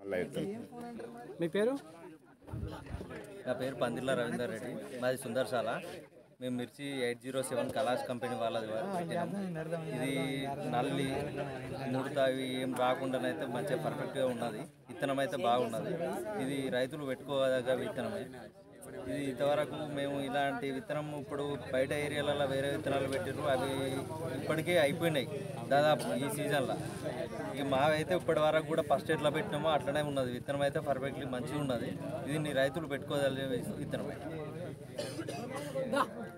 మీ పేరు? నా పేరు పందిర్ల రవీందర్ రెడ్డి, మాది సుందర్శాల. మేము మిర్చి 807 కలాష్ కంపెనీ వాళ్ళది పెట్టినాం. ఇది నల్లి ముడత అవి ఏం రాకుండానైతే మంచిగా పర్ఫెక్ట్గా ఉన్నది. విత్తనం అయితే బాగున్నది. ఇది రైతులు పెట్టుకోదగ్గ విత్తనమే. ఇది ఇంతవరకు మేము ఇలాంటి విత్తనం ఇప్పుడు బయట ఏరియాలలో వేరే విత్తనాలు పెట్టిర్రు, అవి ఇప్పటికే అయిపోయినాయి దాదాపు ఈ సీజన్లో. ఇక మావైతే ఇప్పటి వరకు కూడా ఫస్ట్ ఎట్లా పెట్టినామో అట్లనే ఉన్నది. విత్తనం అయితే పర్ఫెక్ట్లీ మంచిగా ఉన్నది. ఇది రైతులు పెట్టుకోగలిగే విత్తనమే.